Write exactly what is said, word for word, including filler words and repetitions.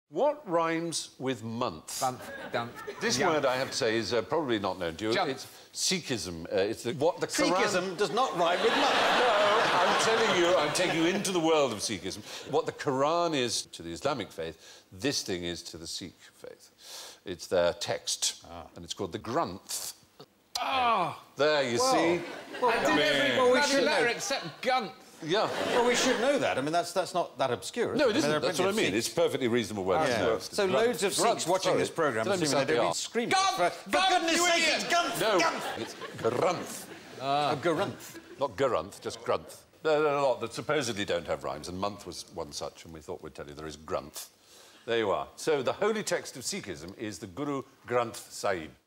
What rhymes with month? Month, dump. This Yum. word, I have to say, is uh, probably not known to you. Jump. It's Sikhism. Uh, it's the, what the Quran... Sikhism does not rhyme with month. No, I'm telling you, I'm taking you into the world of Sikhism. What the Quran is to the Islamic faith, this thing is to the Sikh faith. It's their text, ah. and it's called the Granth. Oh! There, you Whoa. see? Well, I did every well, we bloody should letter know. except Gunt. Yeah. Well, we should know that. I mean, that's that's not that obscure, is No, it? it isn't. I mean, That's what I mean. Sikhs. It's a perfectly reasonable word. Yeah. to know. So Grunt. loads of Grunt, Sikhs watching sorry. this programme, Don't assuming understand they'll be the screaming. Gunt! For, for Gunt, goodness you sake, idiot! it's Gunt! No, Gunt! it's Grunth. Uh, a Garunth. Not Garunth, just Grunth. There are a lot that supposedly don't have rhymes, and month was one such, and we thought we'd tell you there is Grunth. There you are. So the holy text of Sikhism is the Guru Granth Sahib.